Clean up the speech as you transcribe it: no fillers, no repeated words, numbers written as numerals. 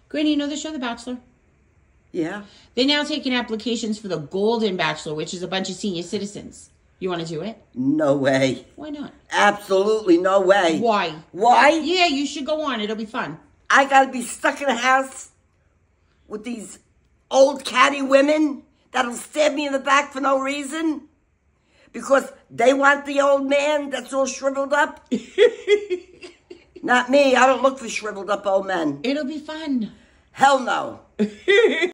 Granny, you know the show The Bachelor? Yeah. They're now taking applications for the Golden Bachelor, which is a bunch of senior citizens. You want to do it? No way. Why not? Absolutely no way. Why? Why? Yeah, you should go on. It'll be fun. I gotta be stuck in a house with these old catty women that'll stab me in the back for no reason because they want the old man that's all shriveled up. Not me. I don't look for shriveled up old men. It'll be fun. Hell no.